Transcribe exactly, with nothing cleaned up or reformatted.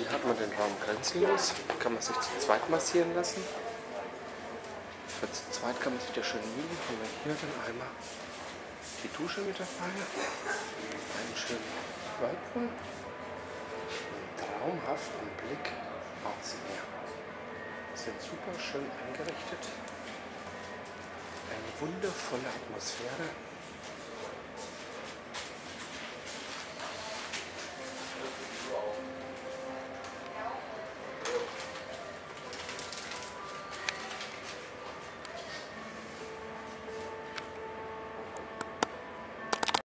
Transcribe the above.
Hier hat man den Raum grenzenlos, kann man sich zu zweit massieren lassen. Für zu zweit kann man sich da schön liegen. Haben wir hier dann einmal die Dusche mit dabei, einen schönen Whirlpool, einen traumhaften Blick aufs Meer. Sind super schön eingerichtet, eine wundervolle Atmosphäre.